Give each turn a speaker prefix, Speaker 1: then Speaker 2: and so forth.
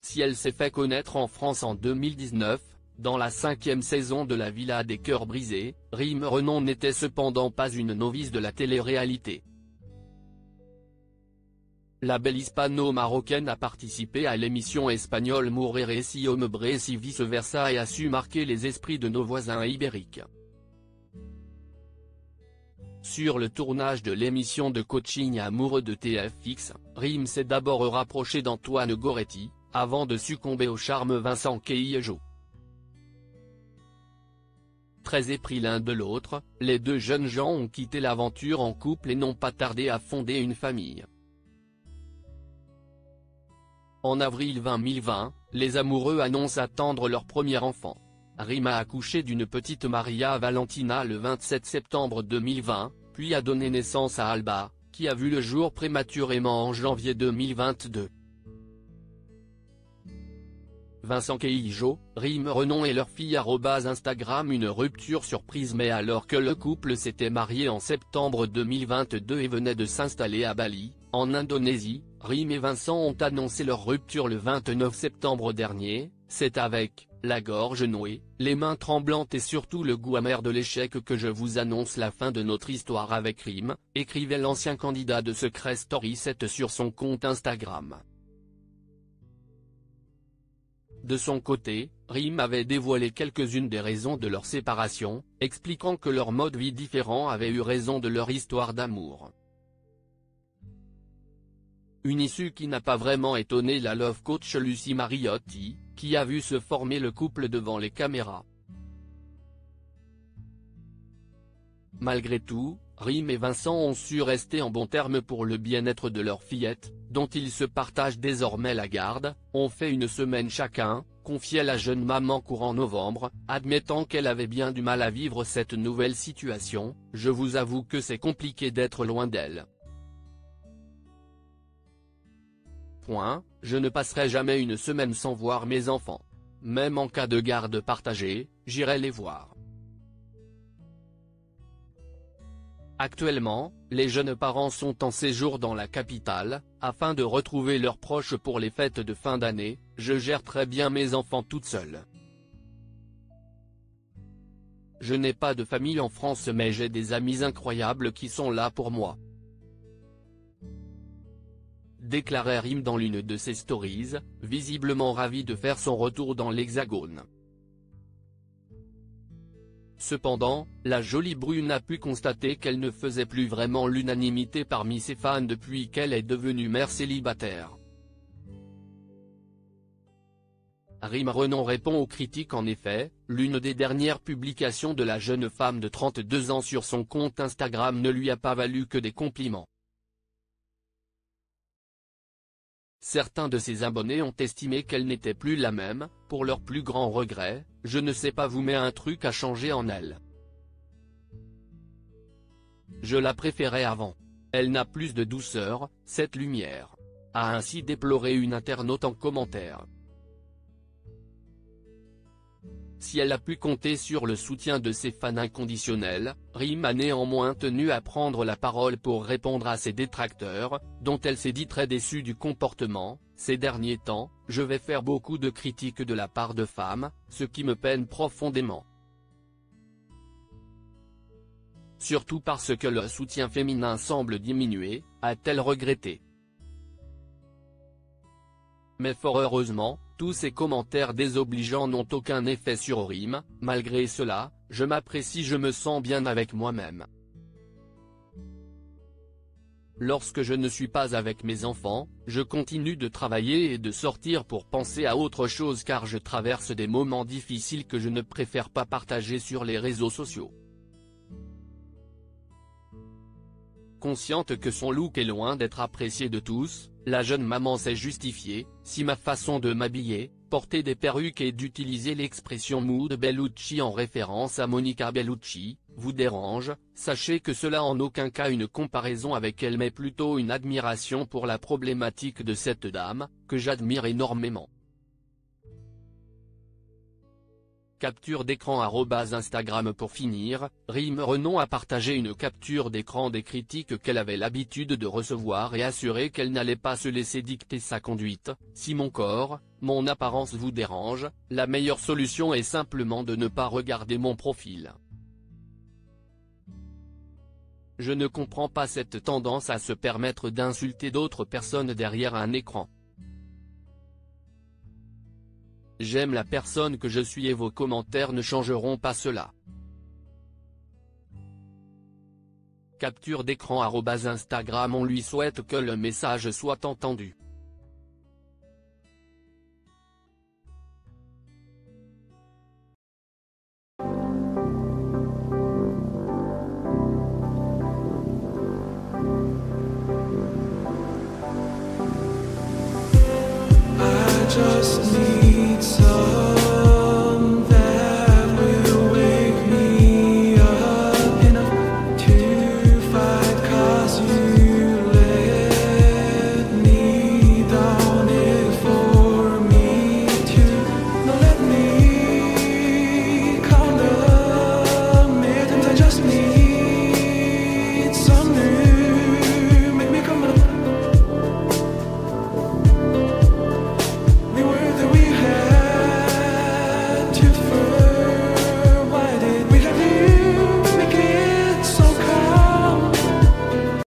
Speaker 1: Si elle s'est fait connaître en France en 2019, dans la 5e saison de La Villa des Cœurs Brisés, Rym Renon n'était cependant pas une novice de la télé-réalité. La belle hispano-marocaine a participé à l'émission espagnole Morrere si hombre si vice-versa et a su marquer les esprits de nos voisins ibériques. Sur le tournage de l'émission de coaching amoureux de TFX, Rym s'est d'abord rapproché d'Antoine Goretti, avant de succomber au charme Vincent Queijo. Très épris l'un de l'autre, les deux jeunes gens ont quitté l'aventure en couple et n'ont pas tardé à fonder une famille. En avril 2020, les amoureux annoncent attendre leur premier enfant. Rym a accouché d'une petite Maria Valentina le 27 septembre 2020, puis a donné naissance à Alba, qui a vu le jour prématurément en janvier 2022. Vincent Queijo, Rym Renon et leur fille @Instagram une rupture surprise mais alors que le couple s'était marié en septembre 2022 et venait de s'installer à Bali, en Indonésie, Rym et Vincent ont annoncé leur rupture le 29 septembre dernier. C'est avec la gorge nouée, les mains tremblantes et surtout le goût amer de l'échec que je vous annonce la fin de notre histoire avec Rym, écrivait l'ancien candidat de Secret Story 7 sur son compte Instagram. De son côté, Rym avait dévoilé quelques-unes des raisons de leur séparation, expliquant que leur mode de vie différent avait eu raison de leur histoire d'amour. Une issue qui n'a pas vraiment étonné la love coach Lucie Mariotti, qui a vu se former le couple devant les caméras. Malgré tout, Rym et Vincent ont su rester en bons termes pour le bien-être de leur fillette, dont ils se partagent désormais la garde, ont fait une semaine chacun, confiait la jeune maman courant novembre, admettant qu'elle avait bien du mal à vivre cette nouvelle situation. Je vous avoue que c'est compliqué d'être loin d'elle. Je ne passerai jamais une semaine sans voir mes enfants. Même en cas de garde partagée, j'irai les voir. Actuellement, les jeunes parents sont en séjour dans la capitale, afin de retrouver leurs proches pour les fêtes de fin d'année. Je gère très bien mes enfants toute seule. Je n'ai pas de famille en France mais j'ai des amis incroyables qui sont là pour moi. Déclarait Rym dans l'une de ses stories, visiblement ravi de faire son retour dans l'Hexagone. Cependant, la jolie brune a pu constater qu'elle ne faisait plus vraiment l'unanimité parmi ses fans depuis qu'elle est devenue mère célibataire. Rym Renon répond aux critiques. En effet, l'une des dernières publications de la jeune femme de 32 ans sur son compte Instagram ne lui a pas valu que des compliments. Certains de ses abonnés ont estimé qu'elle n'était plus la même, pour leur plus grand regret. Je ne sais pas vous mais un truc a changé en elle. Je la préférais avant. Elle n'a plus de douceur, cette lumière. A ainsi déploré une internaute en commentaire. Si elle a pu compter sur le soutien de ses fans inconditionnels, Rym a néanmoins tenu à prendre la parole pour répondre à ses détracteurs, dont elle s'est dit très déçue du comportement. Ces derniers temps, je vais faire beaucoup de critiques de la part de femmes, ce qui me peine profondément. Surtout parce que le soutien féminin semble diminuer, a-t-elle regretté. Mais fort heureusement, tous ces commentaires désobligeants n'ont aucun effet sur Rym. Malgré cela, je m'apprécie, je me sens bien avec moi-même. Lorsque je ne suis pas avec mes enfants, je continue de travailler et de sortir pour penser à autre chose car je traverse des moments difficiles que je ne préfère pas partager sur les réseaux sociaux. Consciente que son look est loin d'être apprécié de tous, la jeune maman s'est justifiée. Si ma façon de m'habiller, porter des perruques et d'utiliser l'expression mood Bellucci en référence à Monica Bellucci, vous dérange, sachez que cela en aucun cas une comparaison avec elle mais plutôt une admiration pour la problématique de cette dame, que j'admire énormément. Capture d'écran @Instagram. Pour finir, Rym Renon a partagé une capture d'écran des critiques qu'elle avait l'habitude de recevoir et assuré qu'elle n'allait pas se laisser dicter sa conduite. Si mon corps, mon apparence vous dérange, la meilleure solution est simplement de ne pas regarder mon profil. Je ne comprends pas cette tendance à se permettre d'insulter d'autres personnes derrière un écran. J'aime la personne que je suis et vos commentaires ne changeront pas cela. Capture d'écran @Instagram. On lui souhaite que le message soit entendu.
Speaker 2: I just need